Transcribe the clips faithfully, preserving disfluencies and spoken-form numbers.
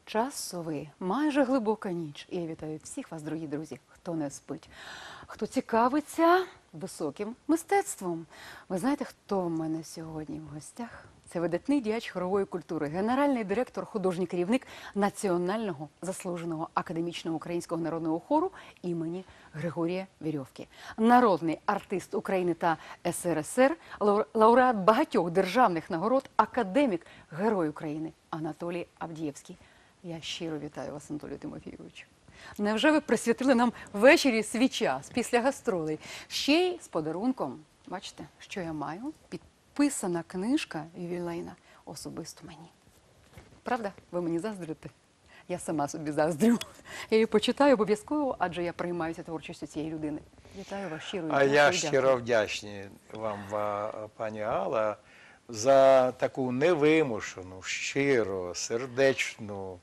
Часовий, майже глибока ніч. І я вітаю всіх вас, дорогі друзі, хто не спить, хто цікавиться високим мистецтвом. Ви знаєте, хто в мене сьогодні в гостях? Це видатний діяч хорової культури, генеральний директор, художній керівник Національного заслуженого академічного українського народного хору імені Григорія Вірьовки, народний артист України та ес ер ес ер, лауреат багатьох державних нагород, академік, Герой України Анатолій Авдієвський. Я щиро вітаю вас, Анатолію Тимофійовичу. Невже ви присвятили нам ввечері свій час після гастролей? Ще й з подарунком. Бачите, що я маю? Підписана книжка ювілейна особисто мені. Правда? Ви мені заздрите? Я сама собі заздрю. Я її почитаю обов'язково, адже я приймаюся творчістю цієї людини. Вітаю вас щиро. А я щиро вдячний вам, пані Алла, за таку невимушену, щиру, сердечну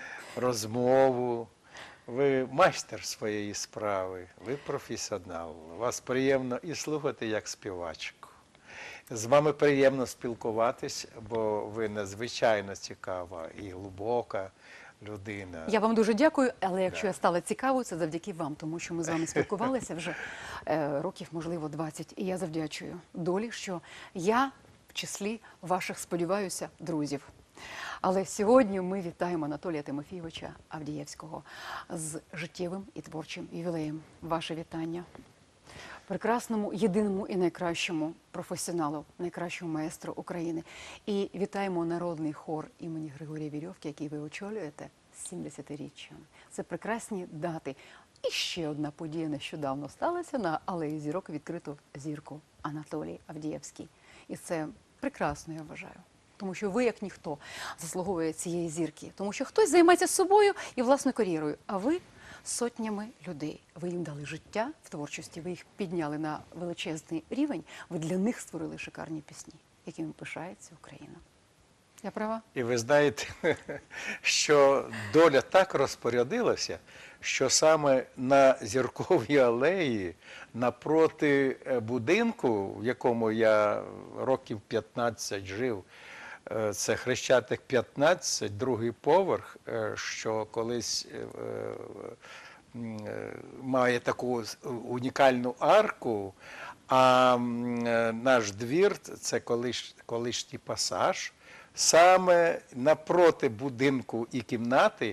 розмову. Ви майстер своєї справи, ви професіонал. Вас приємно і слухати як співачку. З вами приємно спілкуватись, бо ви надзвичайно цікава і глибока людина. Я вам дуже дякую, але якщо да. я стала цікавою, це завдяки вам, тому що ми з вами спілкувалися вже е, років, можливо, двадцять. І я завдячую долі, що я в числі ваших, сподіваюся, друзів. Але сьогодні ми вітаємо Анатолія Тимофійовича Авдієвського з життєвим і творчим ювілеєм. Ваше вітання. Прекрасному, єдиному і найкращому професіоналу, найкращому маестру України. І вітаємо народний хор імені Григорія Вірьовки, який ви очолюєте з сімдесятиріччям. Це прекрасні дати. І ще одна подія нещодавно сталася. На Алеї Зірок відкрито зірку Анатолій Авдієвський. І це прекрасно, я вважаю. Тому що ви, як ніхто, заслуговує цієї зірки. Тому що хтось займається собою і власною кар'єрою, а ви сотнями людей. Ви їм дали життя в творчості, ви їх підняли на величезний рівень, ви для них створили шикарні пісні, якими пишається Україна. Я права? І ви знаєте, що доля так розпорядилася, що саме на Зірковій алеї, напроти будинку, в якому я років п'ятнадцять жив, це Хрещатик п'ятнадцять, другий поверх, що колись має таку унікальну арку, а наш двір – це колиш, колишній пасаж. Саме напроти будинку і кімнати,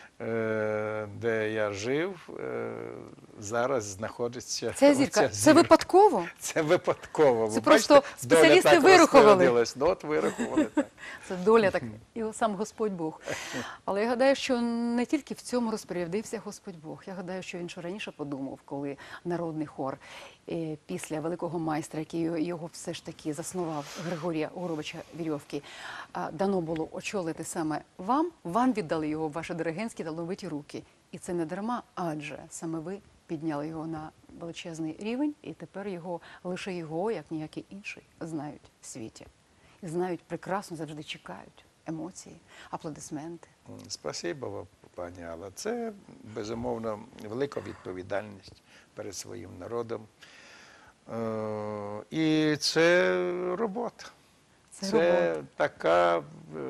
де я жив, зараз знаходиться... Це зірка. Зірка. Це випадково? Це випадково. Це Ви просто бачите, спеціалісти вирахували. Ну, от вирахували, так. Це доля так, і сам Господь Бог. Але я гадаю, що не тільки в цьому розпорядився Господь Бог. Я гадаю, що він ще раніше подумав, коли народний хор після великого майстра, який його все ж таки заснував, Григорія Горовича Вірьовки, дано було очолити саме вам, вам віддали його в ваші диригентські талановиті руки. І це не дарма, адже саме ви підняли його на величезний рівень, і тепер його, лише його, як ніякий інший, знають в світі. І знають прекрасно, завжди чекають емоції, аплодисменти. Спасибо вам, пані Алла. Це, безумовно, велика відповідальність перед своїм народом. І це робота. Це, це робота. Така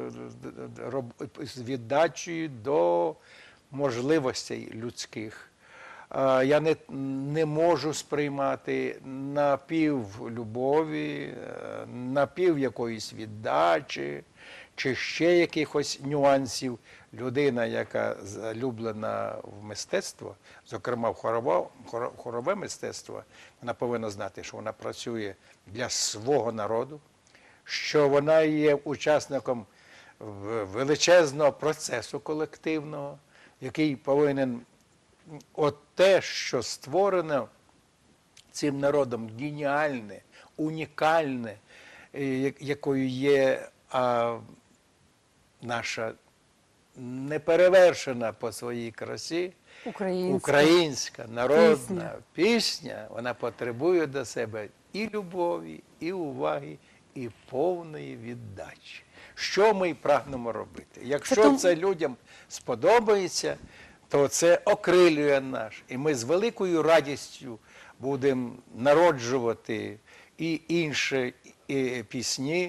з віддачею до можливостей людських. Я не, не можу сприймати напів любові, напів якоїсь віддачі, чи ще якихось нюансів. Людина, яка залюблена в мистецтво, зокрема в хорове, хорове мистецтво, вона повинна знати, що вона працює для свого народу, що вона є учасником величезного процесу колективного, який повинен от те, що створено цим народом, геніальне, унікальне, якою є а, наша неперевершена по своїй красі українська, українська народна пісня. пісня, вона потребує до себе і любові, і уваги, і повної віддачі. Що ми прагнемо робити? Якщо це, це людям сподобається, то це окрилює нас. І ми з великою радістю будемо народжувати і інші і пісні,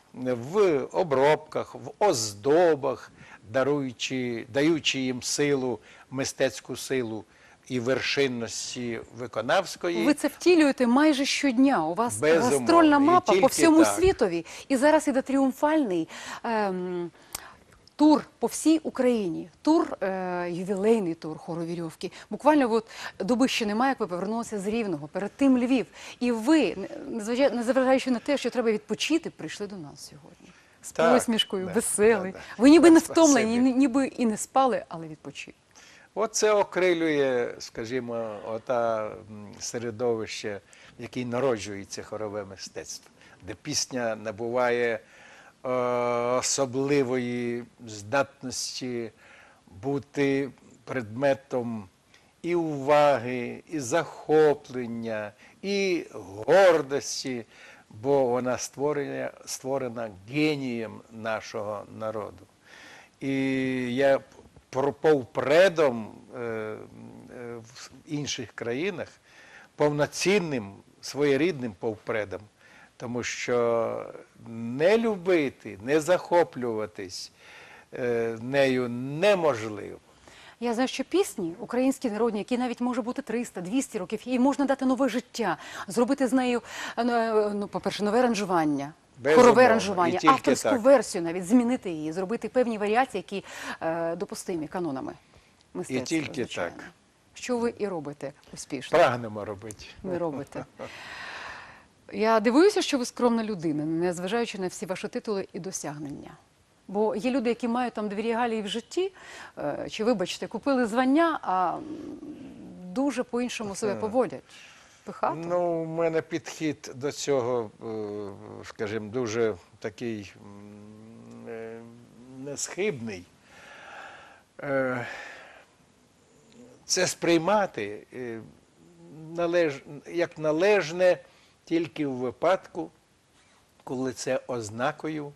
в обробках, в оздобах, даруючи, даючи їм силу, мистецьку силу і вершинності виконавської. Ви це втілюєте майже щодня. У вас Безумовно. гастрольна І мапа по тільки всьому так. світові. І зараз іде тріумфальний ем, тур по всій Україні. Тур, е, ювілейний тур хору «Вірьовки». Буквально от доби ще немає, як ви повернулися з Рівного. Перед тим Львів. І ви, незважаючи- незважаючи на те, що треба відпочити, прийшли до нас сьогодні. З Так, посмішкою, да, веселий. да, да. Ви ніби не Спасибі. втомлені, ні- ніби і не спали, але відпочили. Оце окрилює, скажімо, ота м, середовище, в якій народжується хорове мистецтво, де пісня набуває е, особливої здатності бути предметом і уваги, і захоплення, і гордості, бо вона створена, створена генієм нашого народу. І я про- повпредом е, е, в інших країнах, повноцінним, своєрідним повпредом, тому що не любити, не захоплюватись е, нею неможливо. Я знаю, що пісні українські народні, які навіть може бути триста двісті років, їй можна дати нове життя, зробити з нею, е, ну, по-перше, нове аранжування, Безумовно, хорове і аранжування, тільки авторську так. версію навіть, змінити її, зробити певні варіації, які е, допустимі канонами мистецтва, тільки звичайно. так. Що ви і робите успішно. Прагнемо робити. Ви робите. Я дивуюся, що ви скромна людина, незважаючи на всі ваші титули і досягнення. Бо є люди, які мають там дві регалії в житті, е, чи, вибачте, купили звання, а м, дуже по-іншому себе поводять. Пихато. Ну, у мене підхід до цього, е, скажімо, дуже такий м, е, несхибний. Е, Це сприймати е, належ, як належне тільки у випадку, коли це ознакою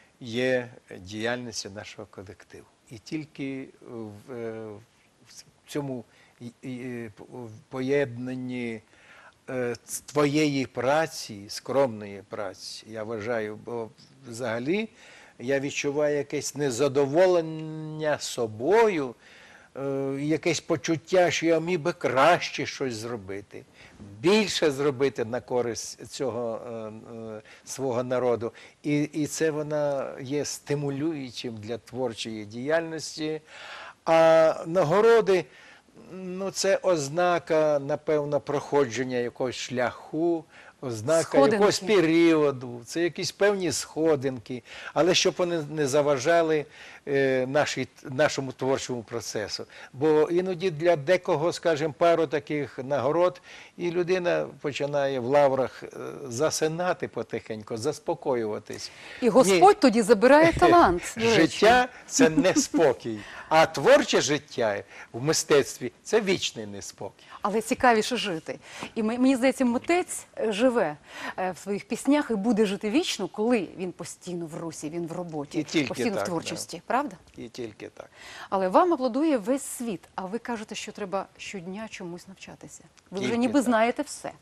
є діяльність нашого колективу. І тільки в, е, в цьому і- і- в поєднанні е, з твоєї праці, скромної праці, я вважаю, бо взагалі я відчуваю якесь незадоволення собою, е, якесь почуття, що я міг би краще щось зробити, більше зробити на користь цього е, е, свого народу. І, і це вона є стимулюючим для творчої діяльності. А нагороди, ну, це ознака, напевно, проходження якогось шляху, ознака Сходинки. якогось періоду, це якісь певні сходинки, але щоб вони не заважали е, нашій, нашому творчому процесу. Бо іноді для декого, скажімо, пару таких нагород, і людина починає в лаврах е, засинати потихеньку, заспокоюватись. І Господь тоді забирає талант. до речі. Життя – це неспокій, а творче життя в мистецтві – це вічний неспокій. Але цікавіше жити. І м- мені здається, митець е, живе е, в своїх піснях і буде жити вічно, коли він постійно в русі, він в роботі, І тільки постійно так, в творчості. Правда? І тільки так. Але вам аплодує весь світ, а ви кажете, що треба щодня чомусь навчатися. Ви вже Тільки ніби так. знаєте все.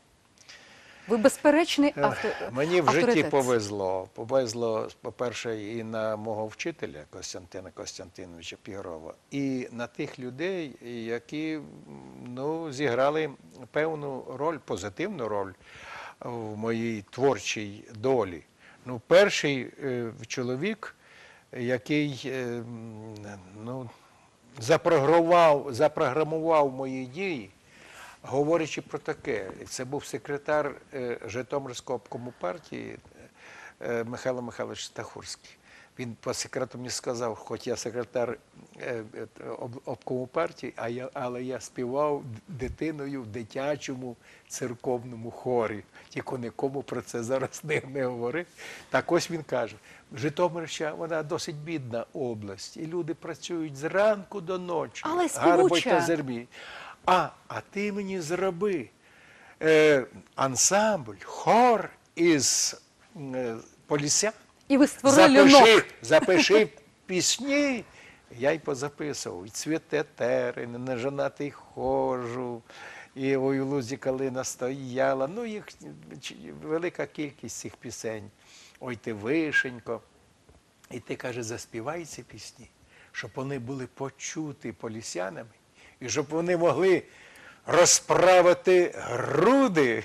Ви безперечний Ех, авто... Мені в авторитет. житті повезло. Повезло, по-перше, і на мого вчителя Костянтина Костянтиновича Пігрова, і на тих людей, які ну, зіграли певну роль, позитивну роль в моїй творчій долі. Ну, перший е, чоловік, який е, м, ну, запрограмував, запрограмував мої дії, говорячи про таке, це був секретар е, Житомирського обкому партії е, Михайло Михайлович Стахурський. Він по секрету мені сказав, хоч я секретар е, е, об- обкому партії, а я, але я співав дитиною в дитячому церковному хорі. Тільки нікому про це зараз не, не говорив. Так ось він каже, Житомирщина, вона досить бідна область, і люди працюють зранку до ночі. Але гарбуть співуча. та зербі. А, а ти мені зроби е, ансамбль, хор із е, Полісся. І ви створили Запиши, льонок. запиши пісні. Я й позаписував. І цвіте терен, і нежонатий хожу, і ой у лузі калина стояла. Ну, їх ч- велика кількість цих пісень. ой ти вишенько. І ти, каже, заспівай ці пісні, щоб вони були почуті полісянами, і щоб вони могли розправити груди,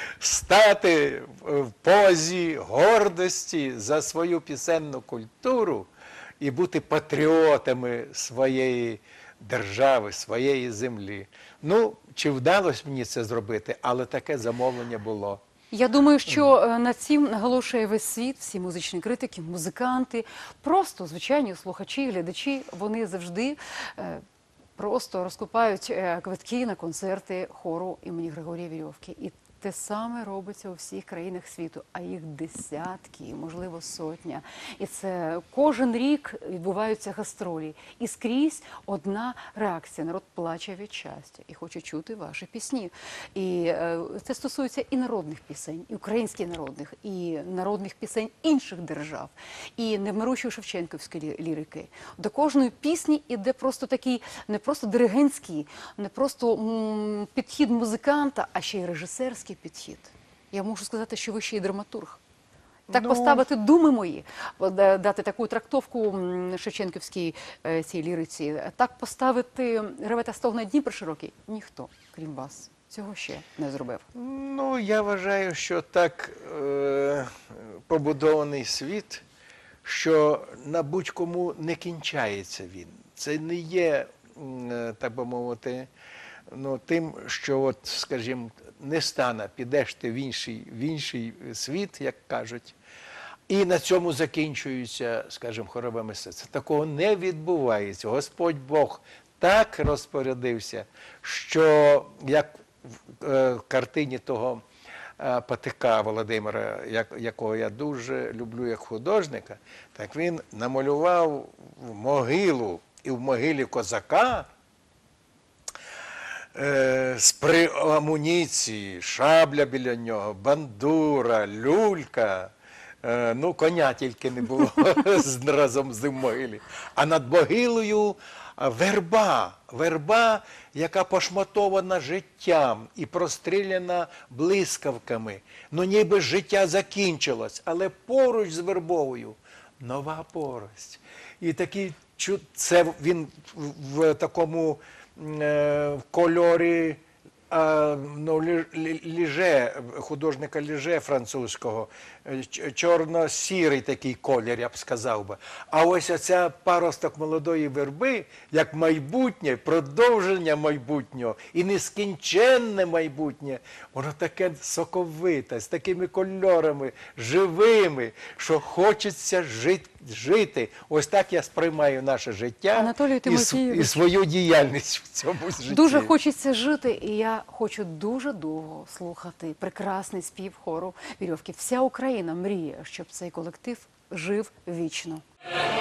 стати в позі гордості за свою пісенну культуру і бути патріотами своєї держави, своєї землі. Ну, чи вдалося мені це зробити, але таке замовлення було. Я думаю, що е, над цим наголошує весь світ, всі музичні критики, музиканти, просто звичайні слухачі, глядачі, вони завжди е, просто розкупають е, квитки на концерти хору імені Григорія Вірьовки. І те саме робиться у всіх країнах світу, а їх десятки, можливо, сотня. І це кожен рік відбуваються гастролі. І скрізь одна реакція. Народ плаче від щастя і хоче чути ваші пісні. І е, це стосується і народних пісень, і українських народних, і народних пісень інших держав, і невмирущої шевченківської лірики. До кожної пісні іде просто такий, не просто диригентський, не просто м, підхід музиканта, а ще й режисерський підхід. Я можу сказати, що ви ще й драматург. Так Ну, поставити думи мої, да- дати таку трактовку м, шевченківській е, цій ліриці, так поставити «Реве та стогне Дніпр широкий» ніхто, крім вас, цього ще не зробив. Ну, я вважаю, що так е, побудований світ, що на будь-кому не кінчається він. Це не є, м, е, так би мовити, ну, тим, що, от, скажімо, не стане, підеш ти в інший, в інший світ, як кажуть, і на цьому закінчується, скажімо, хорове мистецтво. Такого не відбувається. Господь Бог так розпорядився, що як в е, картині того е, Патика Володимира, як, якого я дуже люблю як художника, так він намалював в могилу і в могилі козака е, з при амуніції, шабля біля нього, бандура, люлька. Е, Ну, коня тільки не було з- разом з ним в могилі. А над могилою а, верба, верба, яка пошматована життям і простріляна блискавками. Ну, ніби життя закінчилось, але поруч з вербовою нова порость. І такі, чу- це він в, в такому е, в кольорі а, ну, Лі- Лі- Ліже, художника Ліже французького, е, ч- чорно-сірий такий колір, я б сказав би. А ось оця паросток молодої верби, як майбутнє, продовження майбутнього і нескінченне майбутнє, воно таке соковите, з такими кольорами, живими, що хочеться жити. жити. Ось так я сприймаю наше життя Анатолію і, с- Тимофійовичу, і свою діяльність в цьому житті. Дуже хочеться жити, і я хочу дуже довго слухати прекрасний спів хору Вірьовки. Вся Україна мріє, щоб цей колектив жив вічно.